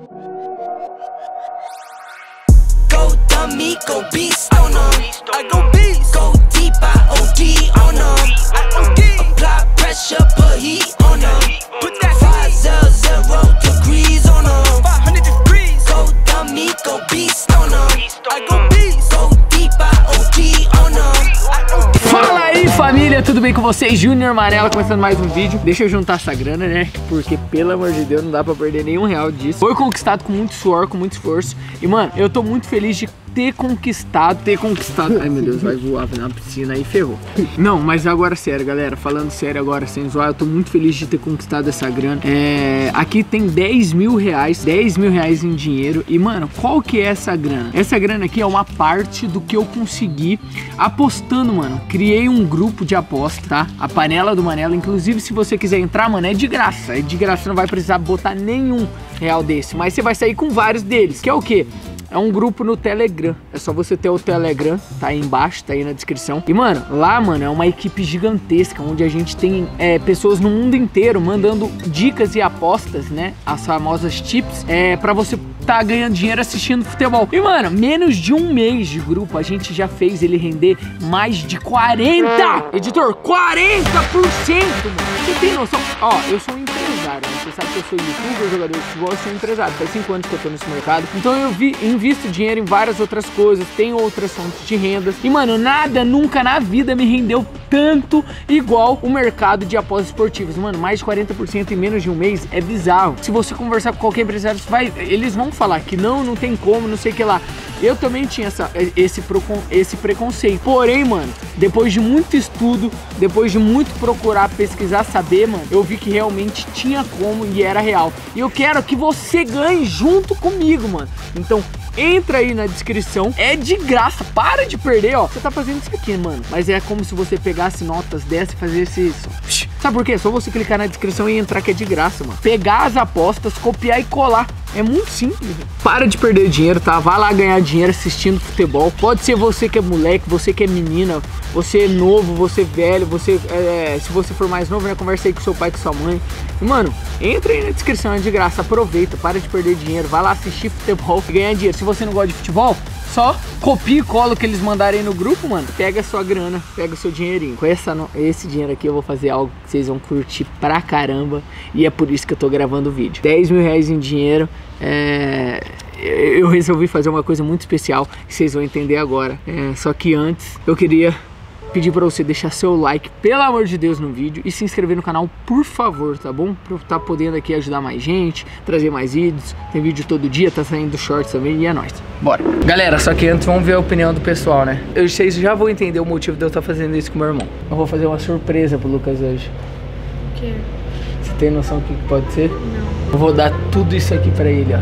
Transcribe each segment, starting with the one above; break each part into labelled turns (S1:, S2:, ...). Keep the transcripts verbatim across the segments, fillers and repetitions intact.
S1: Go dummy, go beast on them. I go beast. Go deep, I O D on them. I O D. Apply pressure, put heat on them. Put that five zero zero degrees on them. five hundred degrees. Go dummy, go beast on them. I go beast. Go deep, I O D on them.
S2: Fala aí, família, tudo bem com vocês? Júnior Manela começando mais um vídeo. Deixa eu juntar essa grana, né? Porque, pelo amor de Deus, não dá pra perder nenhum real disso. Foi conquistado com muito suor, com muito esforço. E, mano, eu tô muito feliz de ter conquistado, ter conquistado. Ai, meu Deus, vai voar na piscina aí, ferrou. Não, mas agora sério, galera, falando sério agora, sem zoar, eu tô muito feliz de ter conquistado essa grana. É, aqui tem dez mil reais, dez mil reais em dinheiro. E, mano, qual que é essa grana? Essa grana aqui é uma parte do que eu consegui apostando, mano. Criei um grupo de aposta, tá? A Panela do Manela. Inclusive, se você quiser entrar, mano, é de graça. É de graça, não vai precisar botar nenhum real desse. Mas você vai sair com vários deles, que é o quê? É um grupo no Telegram, é só você ter o Telegram, tá aí embaixo, tá aí na descrição. E, mano, lá, mano, é uma equipe gigantesca, onde a gente tem é, pessoas no mundo inteiro mandando dicas e apostas, né? As famosas tips, é, pra você tá ganhando dinheiro assistindo futebol. E, mano, menos de um mês de grupo, a gente já fez ele render mais de quarenta! Editor, quarenta por cento, mano! Você tem noção? Ó, eu sou um empresário, né? Você sabe que eu sou youtuber, jogador de futebol, eu sou um empresário. Faz cinco anos que eu tô nesse mercado. Então eu vi, invisto dinheiro em várias outras coisas, tenho outras fontes de rendas. E, mano, nada, nunca na vida me rendeu tanto igual o mercado de apostas esportivas. Mano, mais de quarenta por cento em menos de um mês é bizarro. Se você conversar com qualquer empresário, vai, eles vão falar que não, não tem como, não sei o que lá. Eu também tinha essa, esse, esse preconceito. Porém, mano, depois de muito estudo, depois de muito procurar, pesquisar, saber, mano, eu vi que realmente tinha como e era real. E eu quero que você ganhe junto comigo, mano. Então, entra aí na descrição, é de graça, para de perder, ó. Você tá fazendo isso aqui, mano, mas é como se você pegasse notas dessa e fizesse isso. Sabe por quê? É só você clicar na descrição e entrar, que é de graça, mano. Pegar as apostas, copiar e colar. É muito simples. Para de perder dinheiro, tá? Vai lá ganhar dinheiro assistindo futebol. Pode ser você que é moleque, você que é menina, você é novo, você é velho, você é, se você for mais novo, né? Conversa aí com seu pai, com sua mãe. E, mano, entra aí na descrição, é de graça. Aproveita, para de perder dinheiro. Vai lá assistir futebol e ganhar dinheiro. Se você não gosta de futebol, só copia e cola o que eles mandarem no grupo, mano. Pega a sua grana, pega o seu dinheirinho. Com essa, esse dinheiro aqui eu vou fazer algo que vocês vão curtir pra caramba. E é por isso que eu tô gravando o vídeo. dez mil reais em dinheiro. É... Eu resolvi fazer uma coisa muito especial que vocês vão entender agora. É... Só que antes eu queria pedir pra você deixar seu like, pelo amor de Deus, no vídeo. E se inscrever no canal, por favor, tá bom? Pra eu estar podendo aqui ajudar mais gente, trazer mais vídeos. Tem vídeo todo dia, tá saindo shorts também e é nóis. Bora! Galera, só que antes vamos ver a opinião do pessoal, né? Eu, vocês já vão entender o motivo de eu estar fazendo isso com meu irmão. Eu vou fazer uma surpresa pro Lucas hoje.
S3: O quê?
S2: Você tem noção do que pode ser?
S3: Não.
S2: Eu vou dar tudo isso aqui pra ele,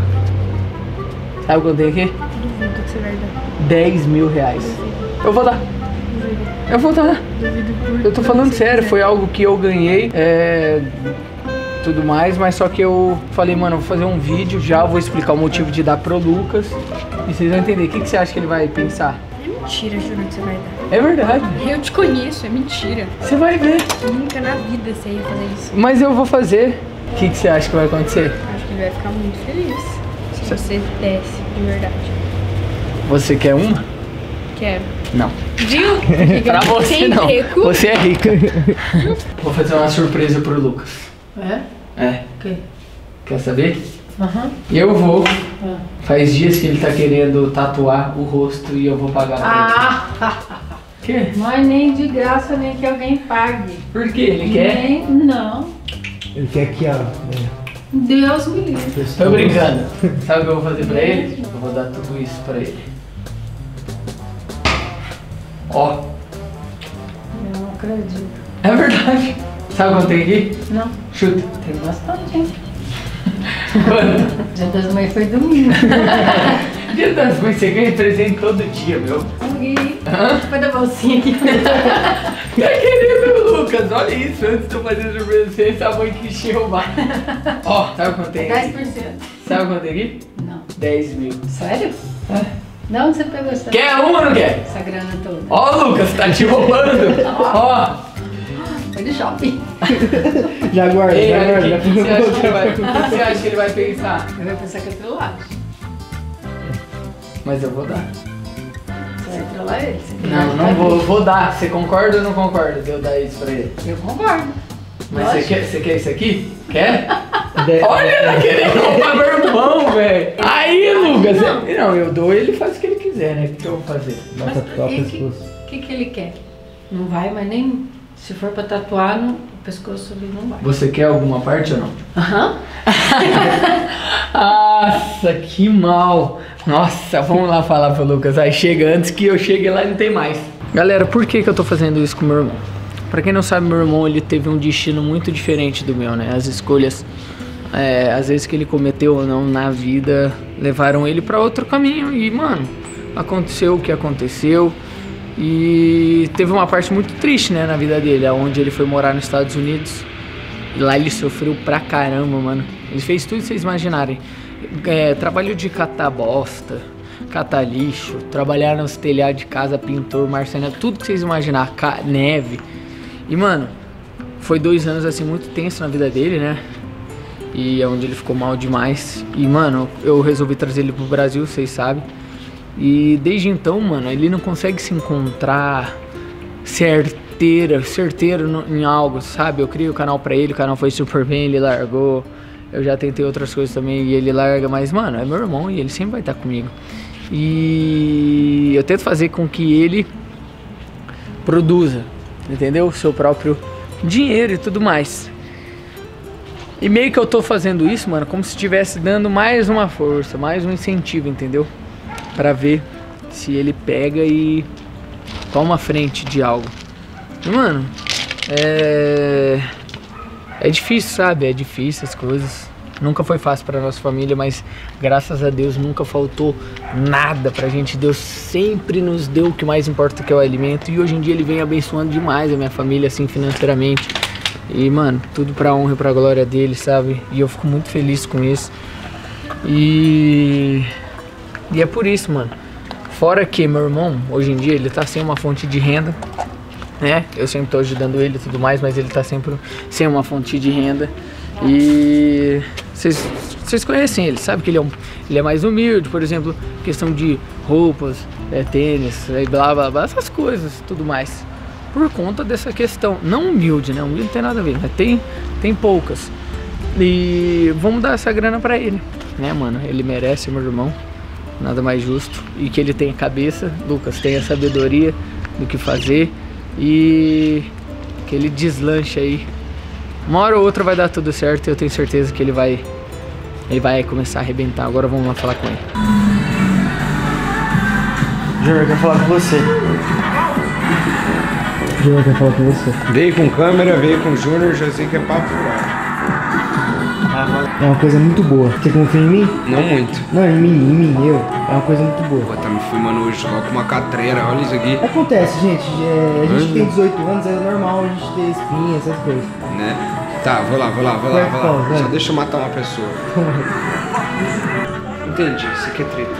S2: ó. Sabe quanto tem aqui?
S3: Duvido que você vai dar.
S2: dez mil reais.
S3: Duvido.
S2: Eu vou dar.
S3: Duvido.
S2: Eu vou dar.
S3: Duvido por
S2: Eu tô falando sério,
S3: quiser.
S2: foi algo que eu ganhei, é, tudo mais, mas só que eu falei, mano, eu vou fazer um vídeo já, vou explicar o motivo de dar pro Lucas e vocês vão entender. O que, que você acha que ele vai pensar?
S3: É mentira, juro que você vai dar.
S2: É verdade.
S3: Eu te conheço, é mentira.
S2: Você vai ver.
S3: Nunca na vida você ia fazer isso.
S2: Mas eu vou fazer. O que, que você acha que vai acontecer?
S3: Acho que ele vai ficar muito feliz se você desse, de verdade.
S2: Você quer uma?
S3: Quero.
S2: Não.
S3: Viu?
S2: Pra você
S3: Sem
S2: não.
S3: rico.
S2: Você é rica. Vou fazer uma surpresa pro Lucas.
S3: É?
S2: É.
S3: O quê?
S2: Quer saber?
S3: Aham.
S2: Eu vou.
S3: Ah.
S2: Faz dias que ele tá querendo tatuar o rosto e eu vou pagar pra ele.
S3: Ah!
S2: Quê?
S3: Mas nem de graça, nem que alguém pague.
S2: Por quê? Ele quer?
S3: Nem, não.
S4: Ele quer aqui, ó.
S3: Deus me livre.
S2: Tô brincando. Sabe o que eu vou fazer pra ele? Eu vou dar tudo isso pra ele. Ó.
S3: Não acredito.
S2: É verdade. Sabe quanto tem aqui?
S3: Não.
S2: Chuta.
S3: Tem bastante, hein?
S2: Quanto?
S3: Dia das Mães foi domingo.
S2: Dia das Mães, você ganha presente todo dia, meu.
S3: Alguém.
S2: Hã?
S3: Foi da bolsinha aqui.
S2: Tá querendo, Lucas? Olha isso. Antes de eu fazer surpresa pra você, sua mãe quis te roubar. Ó, sabe quanto tem
S3: dez
S2: aqui?
S3: por cento.
S2: Sabe quanto tem aqui?
S3: Não.
S2: dez mil.
S3: Sério?
S2: É.
S3: De onde você pegou essa,
S2: Quer uma ou não quer?
S3: essa grana toda?
S2: Ó, Lucas, tá te roubando. Ó.
S3: Foi no shopping.
S4: Já guarda,
S2: Ei,
S4: já
S2: olha
S4: guarda.
S2: aqui, o que você acha que ele vai- o que você acha que ele vai pensar?
S3: Ele vai pensar que é trollagem.
S2: Mas eu vou dar.
S3: Você vai trollar ele. Você
S2: Não,
S3: vai-
S2: não vou, vou dar. Você concorda ou não concorda de eu dar isso pra ele?
S3: Eu concordo.
S2: Mas você
S3: Lógico.
S2: quer, você quer isso aqui? Quer?
S4: De-
S2: Olha, ela querendo roubar meu irmão, velho. Aí, Lucas, eu- não, eu dou, ele faz o que ele quiser, né? O que eu vou fazer?
S4: Vai
S3: Mas
S4: tatuar o
S3: e que-
S4: pescoço.
S3: O que, que ele quer? Não vai, mas nem se for pra tatuar no pescoço ele não vai.
S2: Você quer alguma parte ou não?
S3: Aham.
S2: Nossa, que mal. Nossa, vamos lá falar pro Lucas. Aí chega antes que eu chegue lá e não tem mais. Galera, por que que eu tô fazendo isso com meu irmão? Pra quem não sabe, meu irmão, ele teve um destino muito diferente do meu, né? As escolhas, é, às vezes que ele cometeu ou não na vida, levaram ele pra outro caminho. E, mano, aconteceu o que aconteceu. E teve uma parte muito triste, né, na vida dele, onde ele foi morar nos Estados Unidos. E lá ele sofreu pra caramba, mano. Ele fez tudo que vocês imaginarem. É, trabalhou de catar bosta, catar lixo, trabalhar nos telhados de casa, pintor, marcenaria, tudo que vocês imaginarem, neve. E, mano, foi dois anos, assim, muito tenso na vida dele, né? E é onde ele ficou mal demais. E, mano, eu resolvi trazer ele pro Brasil, vocês sabem. E desde então, mano, ele não consegue se encontrar certeira, certeiro no- em algo, sabe? Eu criei o canal pra ele, o canal foi super bem, ele largou. Eu já tentei outras coisas também e ele larga, mas, mano, é meu irmão e ele sempre vai estar comigo. E eu tento fazer com que ele produza, entendeu? O seu próprio dinheiro e tudo mais. E meio que eu tô fazendo isso, mano, como se estivesse dando mais uma força, mais um incentivo, entendeu? Pra ver se ele pega e toma frente de algo. E, mano, é... é difícil, sabe? É difícil as coisas. Nunca foi fácil pra nossa família, mas graças a Deus nunca faltou nada pra gente. Deus sempre nos deu o que mais importa, que é o alimento. E hoje em dia ele vem abençoando demais a minha família, assim, financeiramente. E, mano, tudo pra honra e pra glória dele, sabe? E eu fico muito feliz com isso. E... E é por isso, mano. Fora que meu irmão, hoje em dia, ele tá sem uma fonte de renda, né? Eu sempre tô ajudando ele e tudo mais, mas ele tá sempre sem uma fonte de renda. E vocês vocês conhecem ele, sabe que ele é, um, ele é mais humilde, por exemplo, questão de roupas, é, tênis, é, blá blá blá, essas coisas, tudo mais. Por conta dessa questão, não humilde, né? Humilde não tem nada a ver, mas tem, tem poucas. E vamos dar essa grana pra ele, né, mano? Ele merece, meu irmão. Nada mais justo. E que ele tenha cabeça, Lucas, tenha sabedoria do que fazer. E que ele deslanche aí. Uma hora ou outra vai dar tudo certo e eu tenho certeza que ele vai Ele vai começar a arrebentar. Agora vamos lá falar com ele.
S4: Júnior quer falar com você. Júnior quer falar com você.
S5: Veio com câmera, veio com Júnior, já sei que é papo furado.
S4: É uma coisa muito boa. Você confia em mim?
S5: Não muito.
S4: Não, em mim, em mim, eu. É uma coisa muito boa.
S5: Pô, tá me filmando hoje só com uma catreira, olha isso aqui,
S4: Acontece, gente. É, a gente
S5: Uhum.
S4: tem dezoito anos, é normal a gente ter espinha, essas coisas.
S5: né? Tá, vou lá, vou lá, vou lá,
S4: Vai,
S5: vou
S4: Paulo,
S5: lá.
S4: vai.
S5: Só deixa eu matar uma pessoa. Entendi, isso aqui é treta.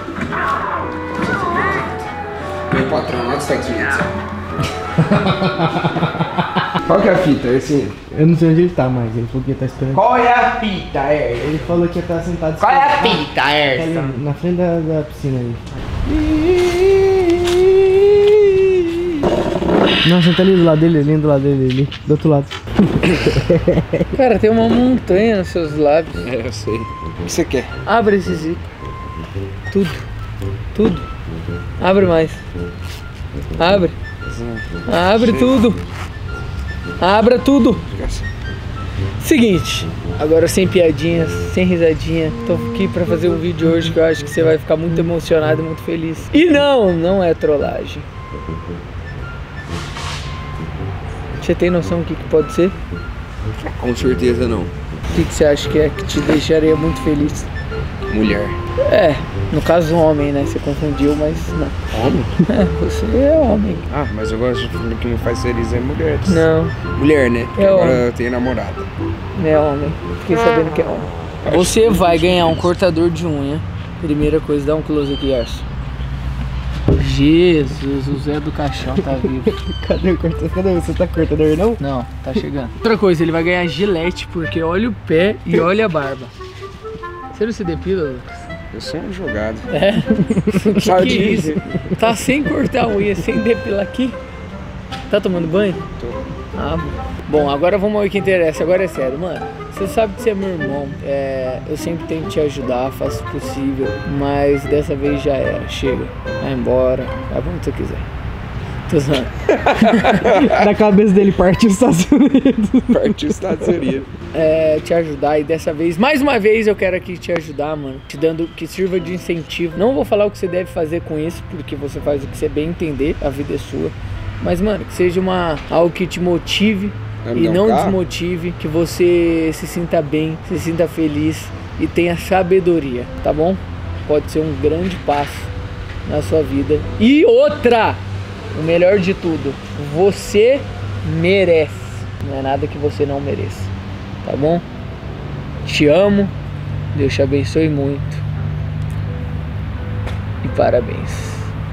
S5: Meu patrão lá dos Estados Unidos. Qual que é a fita? Assim,
S4: Eu não sei onde ele tá mais, ele falou que ia estar esperando.
S2: Qual é a fita, Erson?
S4: Ele falou que ia estar sentado
S2: Qual é a
S4: esperando.
S2: fita,
S4: Tá ali,
S2: Erson?
S4: na frente da, da piscina ali. Não, senta ali do lado dele, ali do lado dele, ali, do outro lado.
S2: Cara, tem uma montanha nos seus lábios.
S5: é, eu sei. O que você quer?
S2: Abre esse zico. Tudo. Tudo. Abre mais. Abre. Abre tudo. Abra tudo. Seguinte, agora sem piadinhas, sem risadinha, tô aqui pra fazer um vídeo hoje que eu acho que você vai ficar muito emocionado e muito feliz. E não, não é trollagem. Você tem noção do que, que pode ser?
S5: Com certeza não.
S2: O que, que você acha que é que te deixaria muito feliz?
S5: Mulher.
S2: É, no caso homem, né? Você confundiu, mas não.
S5: Homem?
S2: É, você é homem.
S5: Ah, mas eu gosto de filme que me faz feliz é mulheres.
S2: Não,
S5: Mulher, né? Porque
S2: É
S5: agora
S2: homem.
S5: eu tenho namorada.
S2: não é homem. Fiquei sabendo que é homem. Você vai ganhar um cortador de unha. Primeira coisa, dá um close aqui, Arson. Jesus, o Zé do Caixão tá vivo.
S4: Cadê o cortador? Cadê você? Tá cortador não?
S2: Não, tá chegando. Outra coisa, ele vai ganhar gilete porque olha o pé e olha a barba. Você não se depila, Lucas?
S5: Eu sou um jogado.
S2: É?
S5: Sabe
S2: Que
S5: disso?
S2: isso? Tá sem cortar a unha, sem depilar aqui? Tá tomando banho?
S5: Tô.
S2: Ah, bom, agora vamos ao que interessa, agora é sério, mano. Você sabe que você é meu irmão, é, eu sempre tento te ajudar, faço o possível, mas dessa vez já era, chega, vai embora, vai pra onde você quiser. Tô zoando.
S4: Da cabeça dele partiu os Estados Unidos.
S5: Partiu os Estados Unidos.
S2: É, te ajudar e dessa vez, mais uma vez eu quero aqui te ajudar, mano, te dando, que sirva de incentivo. Não vou falar o que você deve fazer com isso, porque você faz o que você bem entender, a vida é sua. Mas, mano, que seja uma, algo que te motive e não desmotive, que você se sinta bem, se sinta feliz e tenha sabedoria, tá bom? Pode ser um grande passo na sua vida. E outra, o melhor de tudo, você merece. Não é nada que você não mereça, tá bom? Te amo, Deus te abençoe muito e parabéns.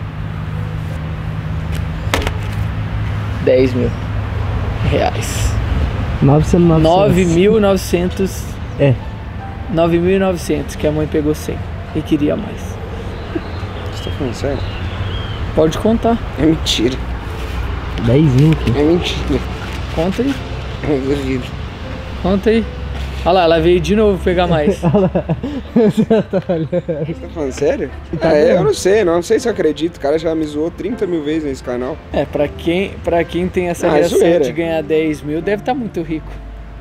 S2: dez mil reais.
S4: novecentos.
S2: nove mil e novecentos.
S4: É.
S2: nove mil e novecentos, que a mãe pegou cem e queria mais.
S5: Você tá falando sério?
S2: Pode contar.
S5: É mentira.
S4: dez mil aqui.
S5: É mentira.
S2: Conta aí.
S5: Eu duvido.
S2: Conta aí. Olha lá, ela veio de novo pegar mais.
S5: Você tá falando sério? Ah, é, eu não sei, não sei se eu acredito. O cara já me zoou trinta mil vezes nesse canal.
S2: É, pra quem, pra quem tem essa
S5: Ah, é
S2: reação
S5: zoeira.
S2: de ganhar dez mil, deve estar muito rico.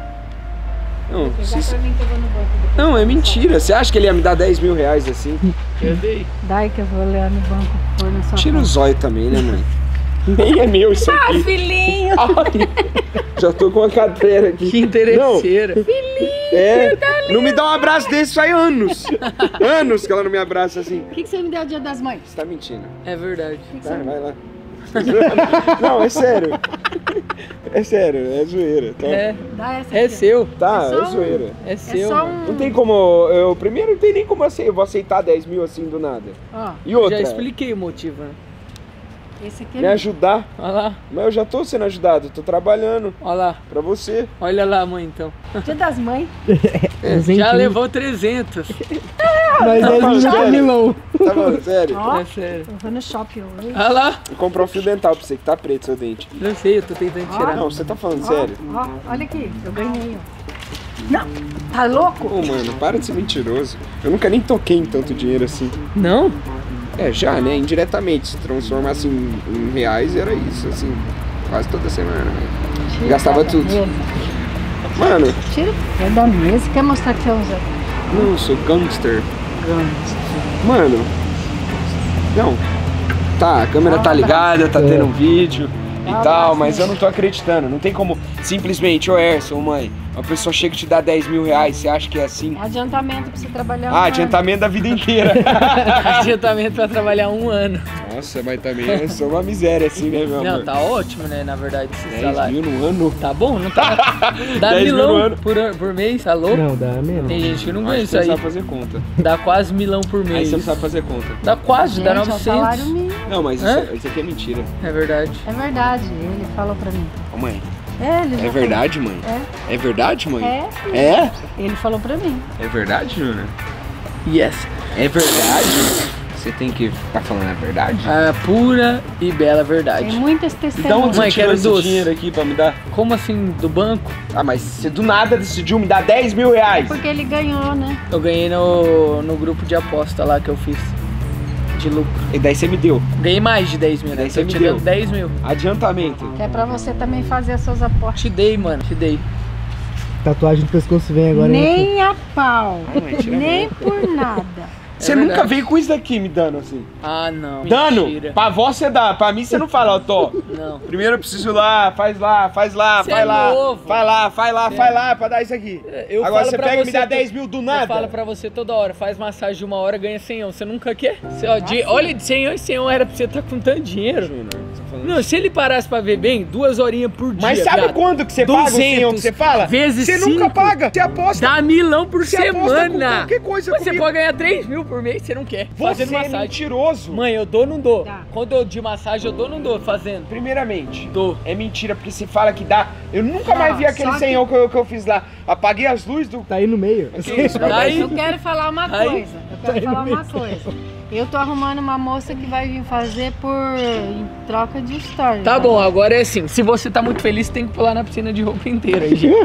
S5: Não,
S3: Pegar
S5: se...
S3: pra mim que eu vou no banco depois.
S5: não, é mentira. Você acha que ele ia me dar dez mil reais assim?
S2: Eu dei.
S3: Dai que eu vou olhar no banco. Pôr na sua
S5: Tira o
S3: conta.
S5: zóio também, né, mãe? Nem é meu isso aqui.
S3: Filhinho!
S5: Ai, já tô com uma cadeira aqui.
S2: Que interesseira.
S5: É, não me dá um abraço desse faz anos. Anos que ela não me abraça assim.
S3: O que, que você me deu no dia das mães?
S5: Você tá mentindo.
S2: É verdade.
S5: Tá, vai lá. Não, é sério. É sério, é zoeira. Tá,
S2: É,
S3: Dá essa
S2: é
S3: aqui.
S2: seu.
S5: tá
S3: É só
S5: é
S3: um-
S5: zoeira.
S2: É
S3: É
S2: seu.
S3: só
S2: mano.
S3: um...
S5: Não tem como. Eu, primeiro, não tem nem como assim, eu vou aceitar dez mil assim do nada.
S3: Ó,
S5: E outra,
S2: Já expliquei o motivo, né?
S3: esse aqui
S5: me
S3: é...
S5: ajudar.
S2: Olha lá,
S5: Mas eu já tô sendo ajudado, tô trabalhando
S2: olha lá.
S5: pra você.
S2: Olha lá, mãe, então.
S3: Dia das mães.
S2: Já levou trezentos.
S4: Mas
S5: Tá
S4: dez
S5: falando
S4: mil
S5: sério?
S4: milão.
S5: Tá falando sério?
S3: Ó,
S2: É sério.
S3: eu vou no shopping hoje.
S2: Olha lá.
S5: Vou comprar um fio dental pra você que tá preto seu dente.
S2: Não sei, eu tô tentando tirar.
S5: Não, você tá falando
S3: Ó,
S5: sério?
S3: ó, olha aqui, eu ganhei, ó. Não, tá louco?
S5: Ô, mano, para de ser mentiroso. Eu nunca nem toquei em tanto dinheiro assim.
S2: Não?
S5: É, já, né? Indiretamente. Se transformasse em, em reais, era isso, assim. Quase toda semana, né?
S3: Tira
S5: Gastava
S3: da
S5: tudo.
S3: mesa.
S5: Mano,
S3: Tira é da mesa. Quer mostrar que é um Zé?
S5: não, eu sou gangster. Mano, não. Tá, a câmera tá ligada, tá tendo um vídeo e tal, mas eu não tô acreditando. Não tem como simplesmente, ô Erson, mãe, uma pessoa chega e te dá dez mil reais, você acha que é assim?
S3: É adiantamento pra você trabalhar. um
S5: Ah,
S3: ano.
S5: adiantamento da vida inteira.
S2: Adiantamento pra trabalhar um ano.
S5: Nossa, mas também eu sou uma miséria assim, né, meu
S2: Não,
S5: amor?
S2: tá ótimo, né? Na verdade, esse
S5: dez
S2: salário.
S5: mil no ano?
S2: Tá bom, não tá? Dá
S5: dez mil no
S2: milão
S5: ano.
S2: por, an- por mês, tá louco?
S4: Não, dá menos.
S2: Tem gente que não ganha
S5: Acho que
S2: isso
S5: você
S2: aí.
S5: não sabe fazer conta.
S2: Dá quase milão por
S5: Aí
S2: mês.
S5: você não sabe fazer conta.
S2: Dá quase,
S3: Gente,
S2: dá
S3: é o salário
S2: novecentos.
S3: mínimo.
S5: Não, mas isso,
S2: Hã?
S5: é- isso aqui é mentira.
S2: É verdade.
S3: É verdade, ele falou pra mim.
S5: Ô, mãe,
S3: É, ele já
S5: é verdade, mãe?
S3: É.
S5: É verdade, mãe?
S3: É,
S5: É?
S3: ele falou pra mim.
S5: É verdade, Júnior?
S2: Yes.
S5: É verdade? Você tem que tá falando a verdade?
S2: A pura e bela
S3: Tem
S2: verdade.
S3: muitas
S5: E da onde
S3: testemunhas.
S5: você
S2: Mãe,
S5: tirou
S2: quero
S5: esse
S2: doce.
S5: dinheiro aqui pra me dar?
S2: Como assim, do banco?
S5: Ah, mas você do nada decidiu me dar dez mil reais.
S3: Porque ele ganhou, né?
S2: Eu ganhei no, no grupo de aposta lá que eu fiz. De lucro.
S5: E daí você me deu.
S2: Ganhei mais de dez mil, né?
S5: Daí você
S2: Tô
S5: me
S2: te
S5: deu.
S2: dando dez mil.
S5: Adiantamento.
S3: Que é pra você também fazer as suas apostas.
S2: Te dei, mano. Te dei.
S4: Tatuagem no pescoço vem agora. hein?
S3: Nem a pau.
S5: Ai, mãe, tira a
S3: Nem
S5: mão.
S3: por nada.
S5: Você
S2: É
S5: nunca
S2: verdade.
S5: veio com isso daqui me dando assim.
S2: Ah, não.
S5: Dando?
S2: Mentira.
S5: Pra vó você dá, pra mim você não fala, ó, Tó.
S2: Não.
S5: Primeiro eu preciso ir lá, faz lá, faz lá,
S2: Cê
S5: vai
S2: é
S5: lá.
S2: novo.
S5: Vai lá, vai lá,
S2: Cê
S5: vai
S2: é-
S5: lá pra dar isso aqui.
S2: Eu
S5: Agora
S2: falo
S5: você
S2: pra
S5: pega e me
S2: você
S5: dá
S2: to-
S5: dez mil do
S2: Eu
S5: nada.
S2: falo pra você toda hora, faz massagem de uma hora, ganha cem Você nunca quer? Você, ó, de, olha, de cem em cem era pra você estar com tanto dinheiro.
S5: Júnior, você tá falando
S2: Não, se ele parasse pra ver bem, duas horinhas por dia.
S5: Mas sabe
S2: viado.
S5: quando que você paga o cem que você fala?
S2: vezes
S5: Você nunca
S2: cinco.
S5: paga, você aposta.
S2: Dá milão por
S5: Você aposta com
S2: semana.
S5: qualquer coisa
S2: Mas você
S5: comigo.
S2: pode ganhar três mil por mês, você não quer.
S5: Você
S2: Fazendo
S5: é
S2: massagem.
S5: mentiroso.
S2: Mãe, eu dou ou não dou?
S3: Tá.
S2: Quando eu de massagem, eu dou ou não dou fazendo?
S5: Primeiramente,
S2: Dou.
S5: é mentira, porque você fala que dá. Eu nunca
S3: Não,
S5: mais vi aquele
S3: só
S5: senhor que... Que, eu, que eu fiz lá. Apaguei as luzes do...
S4: Tá aí no meio.
S5: Que isso,
S2: Daí-
S5: papai?
S3: Eu quero falar uma
S2: Aí-
S3: coisa. Eu quero falar uma coisa. Eu tô arrumando uma moça que vai vir fazer por em troca de história.
S2: Tá bom, agora é assim, se você tá muito feliz, tem que pular na piscina de roupa inteira aí, gente.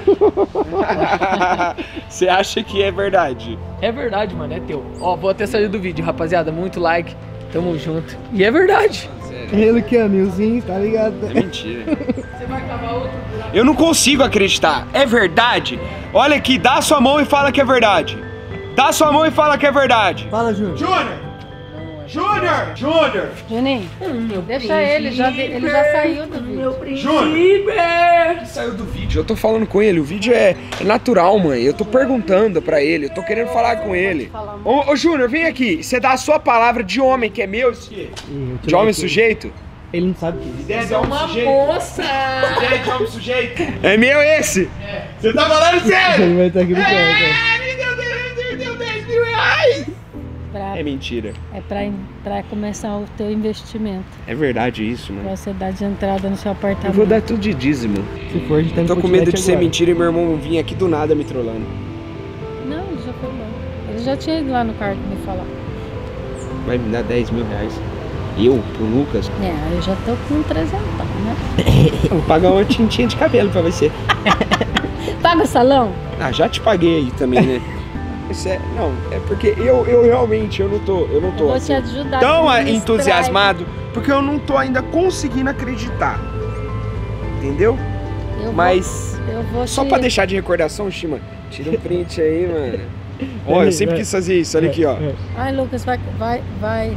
S5: Você acha que é verdade?
S2: É verdade, mano, é teu. Ó, vou até sair do vídeo, rapaziada, muito like, tamo junto. E é verdade.
S4: Ele que é milzinho, tá ligado?
S5: É mentira.
S2: Você vai acabar outro?
S5: Eu não consigo acreditar. É verdade? Olha aqui, dá a sua mão e fala que é verdade. Dá a sua mão e fala que é verdade.
S4: Fala, Júnior.
S5: Júnior! Júnior! Júnior!
S3: Juninho, deixa ele, já, vi- ele já saiu do vídeo.
S5: Júnior! Ele saiu do vídeo, eu tô falando com ele, o vídeo é, é natural, mãe. Eu tô perguntando pra ele, eu tô querendo falar com ele. Ô, ô Júnior, vem aqui. Você dá a sua palavra de homem, que é meu, esse quê? De homem sujeito?
S4: Ele não sabe o que é isso.
S5: Ideia de homem sujeito?
S2: Moça!
S5: Ideia de homem sujeito? É meu esse? Você tá falando sério?
S4: Ele vai estar aqui no canto.
S5: É, me deu, me deu dez mil reais!
S3: Pra,
S5: É mentira.
S3: é pra, pra começar o teu investimento.
S5: É verdade isso, mano.
S3: Pra você dar de entrada no seu apartamento.
S5: Eu vou dar tudo de dízimo.
S4: Se for, a gente tá
S5: Eu
S4: no
S5: tô com medo de
S4: continente
S5: ser
S4: agora.
S5: mentira e meu irmão vir aqui do nada me trollando.
S3: Não, ele já foi lá. Ele já tinha ido lá no cargo me falar.
S5: Vai me dar dez mil reais. Eu, pro Lucas?
S3: É, eu já tô com trezentão, né?
S5: Eu vou pagar uma tintinha de cabelo pra você.
S3: Paga o salão?
S5: Ah, já te paguei aí também, né? Isso é, não, é porque eu, eu realmente, eu não tô, eu não tô
S3: Eu vou
S5: assim,
S3: te ajudar.
S5: tão
S3: a administrar.
S5: entusiasmado, porque eu não tô ainda conseguindo acreditar. Entendeu?
S3: Eu vou-
S5: Mas,
S3: eu vou
S5: só
S3: te...
S5: pra deixar de recordação, Shima, tira um print aí, mano. Ó, eu sempre quis fazer isso, olha aqui, ó.
S4: É.
S3: Ai, Lucas, vai, vai, vai.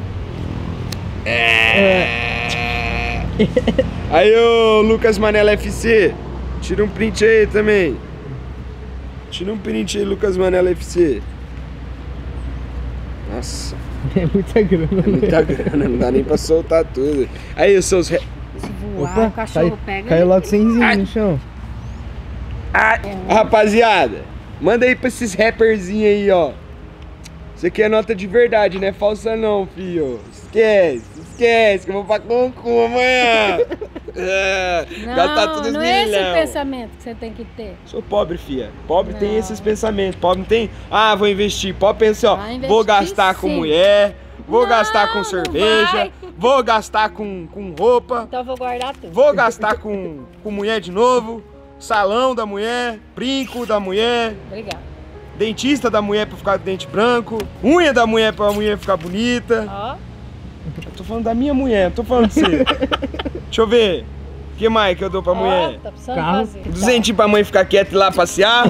S5: Aí, ô Lucas Manela F C, tira um print aí também. Tira um print aí, Lucas Manela F C. Nossa,
S4: É muita grana.
S5: é muita grana, não dá nem pra soltar tudo. Aí, os seus... Re...
S3: Se voar,
S4: Opa,
S3: o cachorro
S4: cai-
S3: pega.
S4: Caiu logo cenzinho
S5: Ai.
S4: no chão.
S5: Ah, rapaziada, manda aí pra esses rapperzinhos aí, ó. Isso aqui é nota de verdade, não é falsa não, filho. Esquece, esquece, que eu vou pra Cancún amanhã. É, gastar
S3: Não,
S5: tudo os
S3: não é esse
S5: milhão.
S3: pensamento que você tem que ter.
S5: Sou pobre, filha. Pobre tem
S3: Não.
S5: esses pensamentos. Pobre não tem, ah, vou investir. Pobre pensa, ó,
S3: Vai investir
S5: vou gastar com
S3: sim.
S5: mulher, vou
S3: Não,
S5: gastar com
S3: não
S5: cerveja,
S3: vai.
S5: vou gastar com, com roupa,
S3: Então eu vou guardar tudo.
S5: vou gastar com, com mulher de novo, salão da mulher, brinco da mulher,
S3: Obrigada.
S5: dentista da mulher pra ficar com dente branco, unha da mulher pra mulher ficar bonita.
S3: Ó,
S5: Eu tô falando da minha mulher, não tô falando de você. Deixa eu ver. O que mais que eu dou pra
S3: ó,
S5: mulher?
S3: tá precisando
S4: Carro.
S3: fazer.
S5: Duzentinho pra mãe ficar quieta e ir lá passear.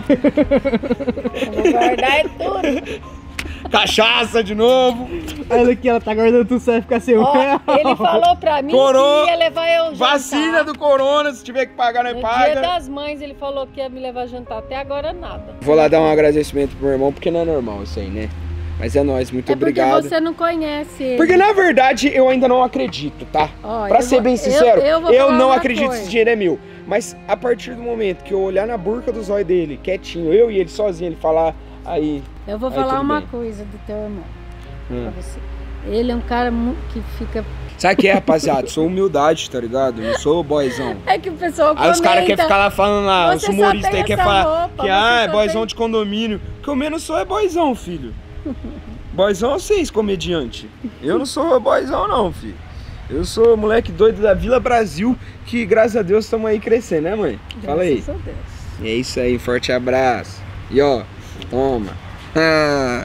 S3: Eu vou guardar é tudo.
S5: Cachaça de novo.
S4: Olha aqui, ela tá guardando tudo, você vai ficar sem um
S3: Ó,
S4: real.
S3: ele falou pra mim
S5: Coro-
S3: que ia levar eu jantar.
S5: Vacina do corona, se tiver que pagar, nós
S3: No
S5: paga.
S3: dia das mães ele falou que ia me levar jantar. Até agora nada.
S5: Vou lá dar um agradecimento pro meu irmão, porque não é normal isso aí, né? Mas é nóis, muito
S3: é porque
S5: obrigado.
S3: você não conhece ele.
S5: Porque na verdade eu ainda não acredito, tá?
S3: Ó,
S5: Pra
S3: eu
S5: ser
S3: vou-
S5: bem
S3: eu-
S5: sincero,
S3: eu
S5: eu,
S3: vou falar
S5: não
S3: uma
S5: acredito que
S3: coisa.
S5: esse dinheiro é meu. Mas a partir do momento que eu olhar na burca do zóio dele, quietinho, eu e ele sozinho, ele falar, aí...
S3: Eu vou
S5: Aí
S3: falar
S5: tudo
S3: uma
S5: bem.
S3: coisa do teu irmão
S5: Hum.
S3: pra você. Ele é um cara mu- que fica...
S5: Sabe o que é, rapaziada? Sou humildade, tá ligado? Não sou boyzão.
S3: É que o pessoal
S5: Aí os caras querem
S3: comenta,
S5: ficar lá falando lá, os
S3: Você só
S5: humoristas
S3: tem
S5: aí querem
S3: essa
S5: falar
S3: roupa,
S5: que
S3: você
S5: ah, é
S3: só
S5: boyzão
S3: tem-
S5: de condomínio. O que eu menos sou é boyzão, filho. Boyzão é vocês, comediante. Eu não sou boyzão não, filho. Eu sou moleque doido da Vila Brasil, que graças a Deus estamos aí crescendo, né, mãe? Fala aí.
S3: Graças a Deus.
S5: É isso aí, um forte abraço. E ó, toma. Ah.